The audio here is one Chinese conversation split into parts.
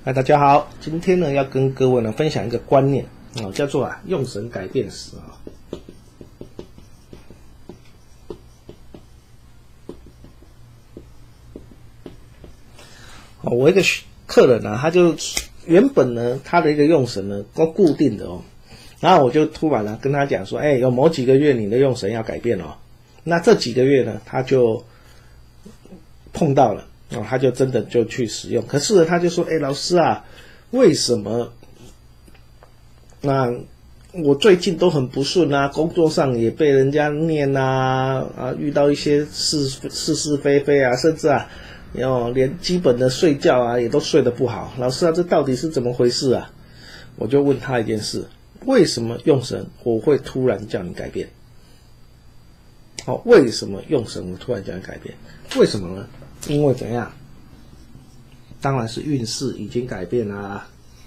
大家好，今天呢要跟各位呢分享一个观念叫做用神改变时我一个客人他就原本呢他的一个用神呢都固定的然后我就突然跟他讲说，有某几个月你的用神要改变那这几个月呢他就碰到了他就真的就去使用，可是呢他就说，老师为什么我最近都很不顺工作上也被人家念遇到一些是非非甚至连基本的睡觉也都睡得不好，老师这到底是怎么回事我就问他一件事，为什么用神我会突然叫你改变？为什么用神我突然叫你改变？为什么呢？因为怎样？当然是运势已经改变啦，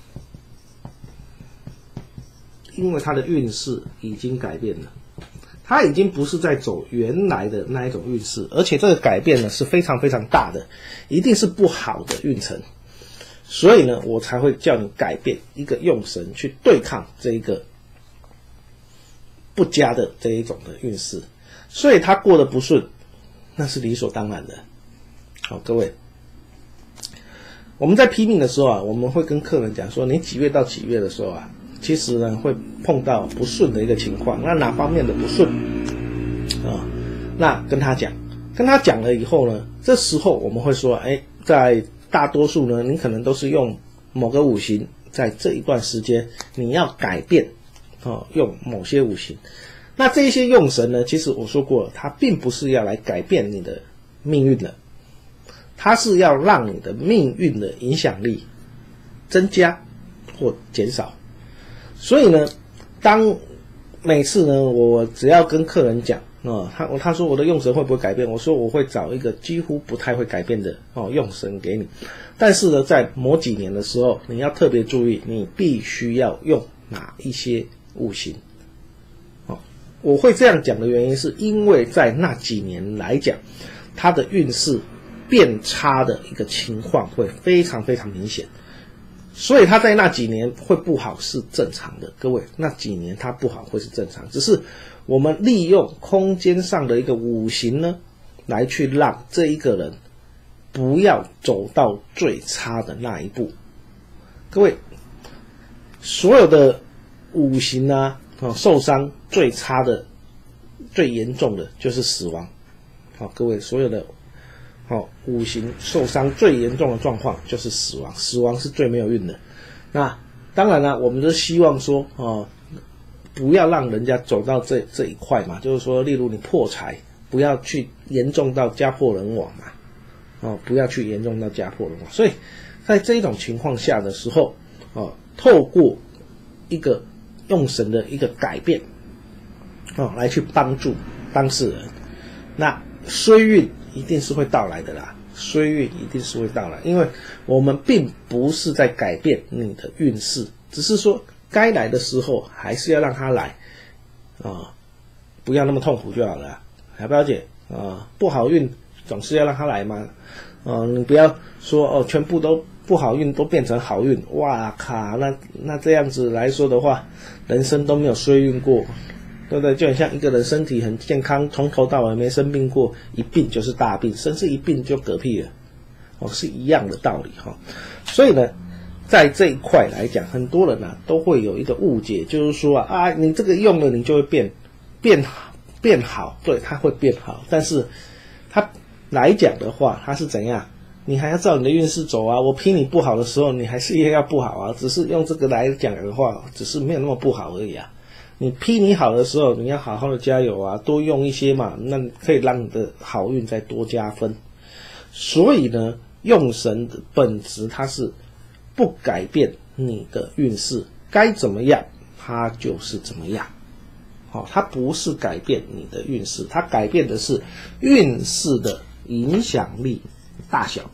因为他的运势已经改变了，他已经不是在走原来的那一种运势，而且这个改变呢是非常非常大的，一定是不好的运程，所以呢我才会叫你改变一个用神去对抗这一个不佳的这一种的运势，所以他过得不顺那是理所当然的。好，各位，我们在批命的时候我们会跟客人讲说，你几月到几月的时候其实呢会碰到不顺的一个情况，那哪方面的不顺那跟他讲了以后呢，这时候我们会说，在大多数呢你可能都是用某个五行，在这一段时间你要改变用某些五行，那这一些用神呢，其实我说过了，它并不是要来改变你的命运的，它是要让你的命运的影响力增加或减少。所以呢当每次呢我只要跟客人讲他说我的用神会不会改变，我说我会找一个几乎不太会改变的用神给你，但是呢在某几年的时候你要特别注意，你必须要用哪一些五行。我会这样讲的原因是因为在那几年来讲，他的运势变差的一个情况会非常非常明显，所以他在那几年会不好是正常的。各位，那几年他不好会是正常，只是我们利用空间上的一个五行呢，来去让这一个人不要走到最差的那一步。各位，所有的五行受伤最差的最严重的就是死亡。各位，所有的五行受伤最严重的状况就是死亡，死亡是最没有运的。那当然了，我们就希望说不要让人家走到这一块嘛，就是说例如你破财，不要去严重到家破人亡嘛，不要去严重到家破人亡。所以在这种情况下的时候透过一个用神的一个改变来去帮助当事人，那衰运一定是会到来的啦，衰运一定是会到来，因为我们并不是在改变你的运势，只是说该来的时候还是要让它来不要那么痛苦就好了，还不了解不好运总是要让它来嘛你不要说全部都不好运都变成好运，哇靠，那这样子来说的话，人生都没有衰运过，对不对？就很像一个人身体很健康，从头到尾没生病过，一病就是大病，甚至一病就嗝屁了是一样的道理所以呢在这一块来讲，很多人都会有一个误解，就是说你这个用了你就会变好，对，它会变好，但是它来讲的话，它是怎样？你还要照你的运势走我批你不好的时候，你还是要不好只是用这个来讲的话，只是没有那么不好而已你批你好的时候，你要好好的加油多用一些嘛，那可以让你的好运再多加分。所以呢，用神的本质它是不改变你的运势，该怎么样它就是怎么样它不是改变你的运势，它改变的是运势的影响力大小。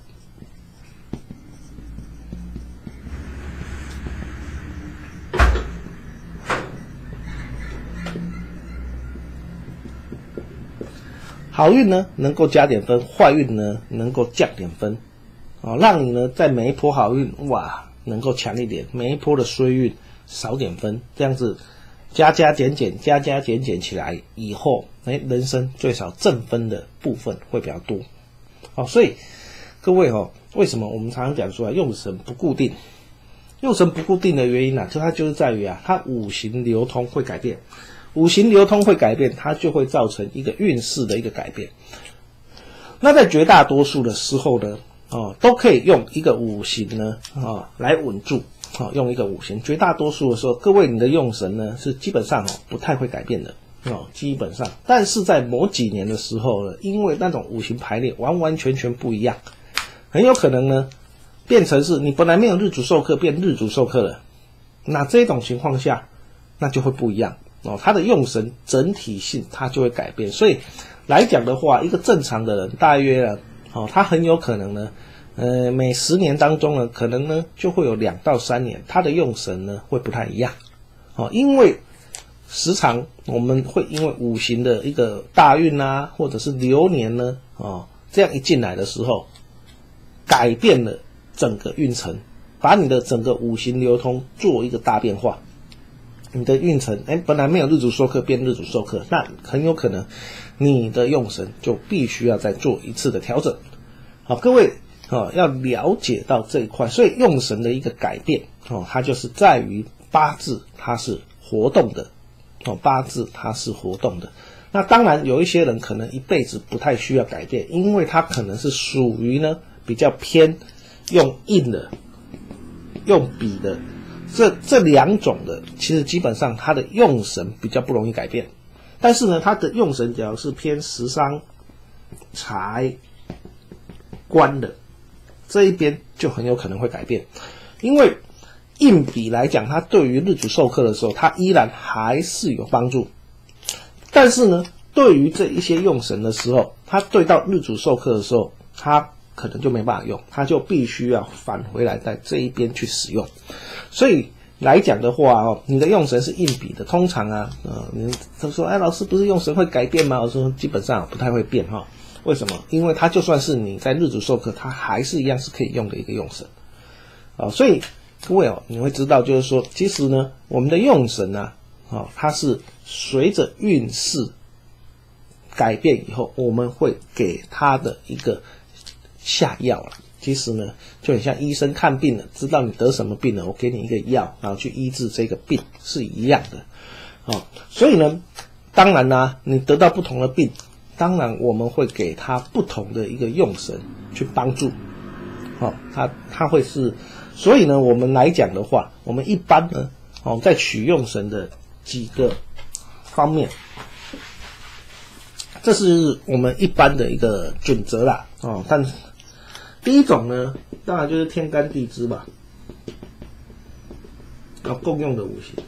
好运呢能够加点分，坏运呢能够降点分让你呢在每一波好运能够强一点，每一波的衰运少点分，这样子加加减减起来以后，人生最少正分的部分会比较多。所以各位为什么我们常常讲说用神不固定？用神不固定的原因它就是在于它五行流通会改变，五行流通会改变，它就会造成一个运势的一个改变。那在绝大多数的时候呢，都可以用一个五行呢来稳住，用一个五行。绝大多数的时候，各位你的用神呢是基本上不太会改变的基本上。但是在某几年的时候呢，因为那种五行排列完完全全不一样，很有可能呢变成是你本来没有日主受克变日主受克了，那这种情况下那就会不一样它的用神整体性它就会改变。所以来讲的话，一个正常的人大约呢他很有可能呢每10年当中呢，可能呢就会有2到3年他的用神呢会不太一样因为时常我们会因为五行的一个大运或者是流年呢这样一进来的时候，改变了整个运程，把你的整个五行流通做一个大变化。你的运程本来没有日主受克变日主受克，那很有可能你的用神就必须要再做一次的调整。各位要了解到这一块。所以用神的一个改变它就是在于八字它是活动的八字它是活动的。那当然有一些人可能一辈子不太需要改变，因为他可能是属于呢比较偏用印的用笔的这两种的，其实基本上他的用神比较不容易改变。但是呢他的用神只要是偏食伤财官的这一边就很有可能会改变。因为印笔来讲，它对于日主受克的时候它依然还是有帮助，但是呢对于这一些用神的时候，它对到日主受克的时候它可能就没办法用，它就必须要返回来在这一边去使用。所以来讲的话你的用神是印笔的，通常你他说老师不是用神会改变吗？我说基本上不太会变为什么？因为它就算是你在日主受克，它还是一样是可以用的一个用神所以各位你会知道就是说，其实呢我们的用神它是随着运势改变以后，我们会给它的一个下药其实呢就很像医生看病了，知道你得什么病了，我给你一个药，然后去医治这个病是一样的所以呢当然你得到不同的病，当然我们会给他不同的一个用神去帮助他会是。所以呢我们来讲的话，我们一般呢在取用神的几个方面，这是我们一般的一个准则啦但第一种呢当然就是天干地支吧，共用的五行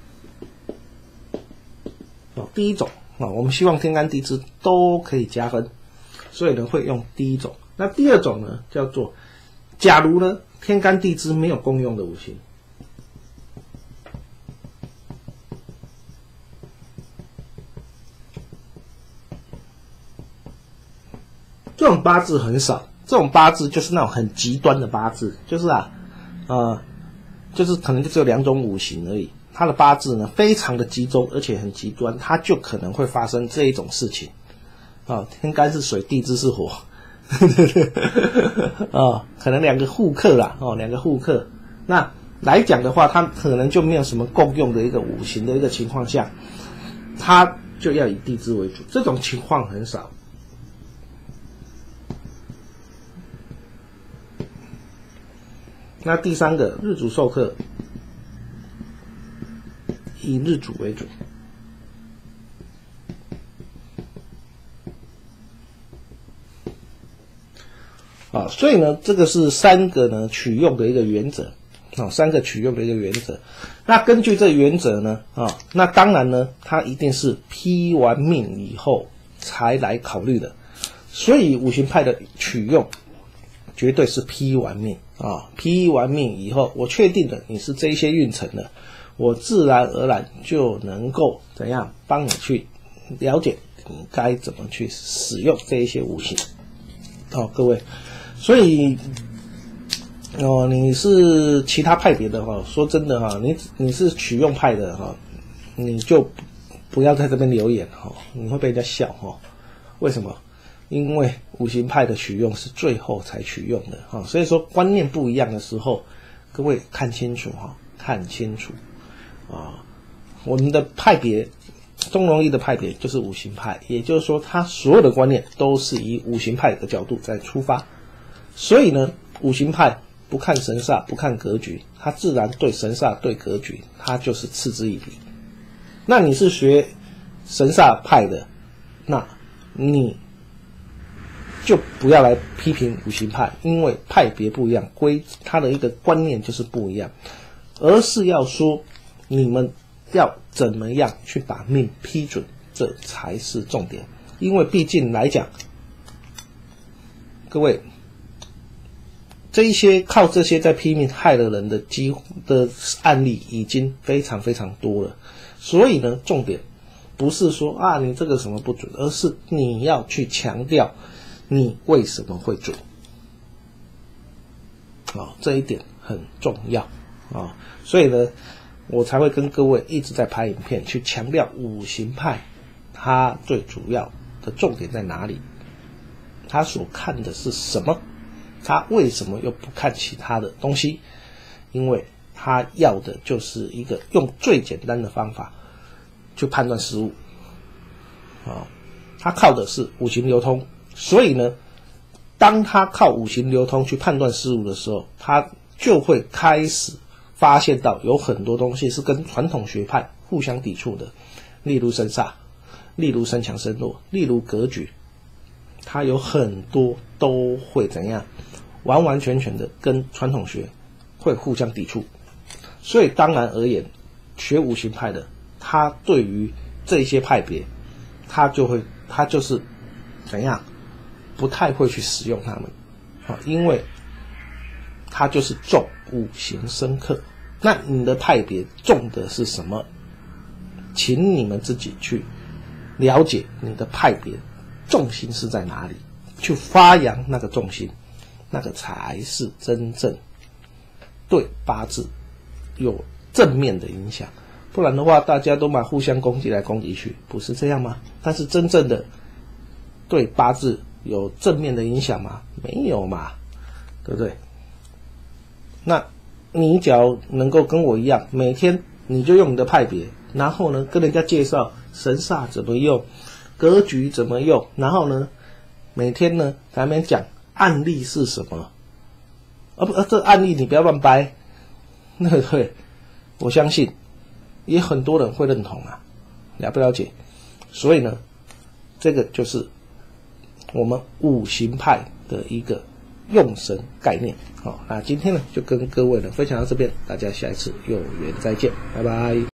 第一种我们希望天干地支都可以加分，所以呢会用第一种。那第二种呢叫做，假如呢天干地支没有共用的五行，这种八字很少，这种八字就是那种很极端的八字，就是就是可能就只有2种五行而已，它的八字呢非常的集中而且很极端，它就可能会发生这一种事情天干是水，地支是火可能2个互克啦2个互克。那来讲的话，它可能就没有什么共用的一个五行的一个情况下，它就要以地支为主，这种情况很少。那第三个，日主受克，以日主为主所以呢这个是3个呢取用的一个原则3个取用的一个原则。那根据这原则呢那当然呢它一定是批完命以后才来考虑的，所以五行派的取用绝对是批完命批完命以后，我确定了你是这一些运程的，我自然而然就能够怎样帮你去了解你该怎么去使用这一些五行各位。所以哦，你是其他派别的哈，说真的哈，你是取用派的哈，你就不要在这边留言哈，你会被人家笑哈。为什么？因为五行派的取用是最后才取用的哈，所以说观念不一样的时候，各位看清楚哈，看清楚啊。我们的派别，中庸易的派别就是五行派，也就是说，他所有的观念都是以五行派的角度在出发，所以呢，五行派不看神煞，不看格局，他自然对神煞对格局，他就是嗤之以鼻。那你是学神煞派的，那你就不要来批评五行派，因为派别不一样，他的一个观念就是不一样，而是要说你们要怎么样去把命批准，这才是重点。因为毕竟来讲，各位靠这些在拼命害了人的案例已经非常非常多了，所以呢，重点不是说啊你这个什么不准，而是你要去强调你为什么会准，这一点很重要啊，所以呢，我才会跟各位一直在拍影片，去强调五行派它最主要的重点在哪里，他所看的是什么，他为什么又不看其他的东西？因为他要的就是一个用最简单的方法去判断事物他靠的是五行流通，所以呢，当他靠五行流通去判断事物的时候，他就会开始发现到有很多东西是跟传统学派互相抵触的，例如神煞，例如身强身弱，例如格局，它有很多都会怎样，完完全全的跟传统学会互相抵触。所以当然而言，学五行派的，他对于这些派别，他就是怎样，不太会去使用他们因为他就是重五行生克。那你的派别重的是什么？请你们自己去了解你的派别重心是在哪里，去发扬那个重心，那个才是真正对八字有正面的影响。不然的话，大家都互相攻击来攻击去，不是这样吗？但是真正的对八字有正面的影响吗？没有嘛，对不对？那你只要能够跟我一样，每天你就用你的派别，然后呢跟人家介绍神煞怎么用，格局怎么用，然后呢每天呢咱们讲案例是什么，这案例你不要乱掰，那个对，我相信也很多人会认同了不了解？所以呢，这个就是我们五行派的一个用神概念。那今天呢就跟各位呢分享到这边，大家下一次有缘再见，拜拜。